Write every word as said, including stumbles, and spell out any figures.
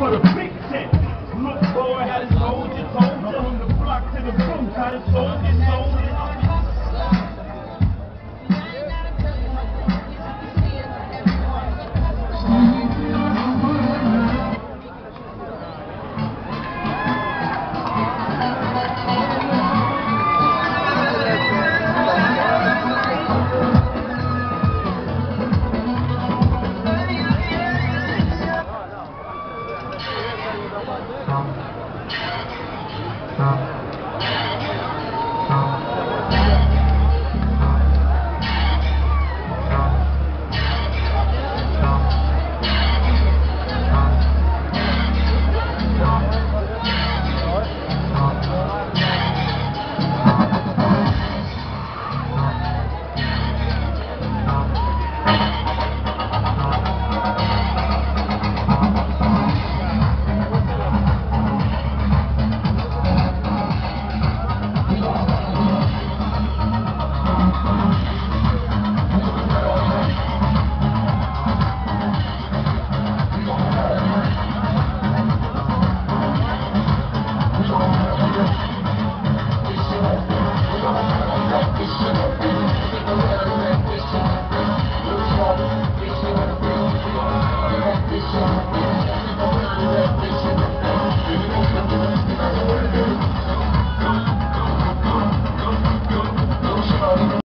for the big check. Look, boy, how this soldier told you. From the block to the booth, how this soldier told you. This